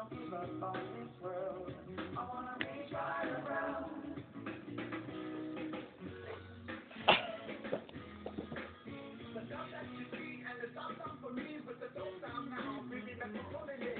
wanna give up on this world. I wanna reach right around. The God that you see and the sound for me, but the don't sound now. Baby, that's what calling it.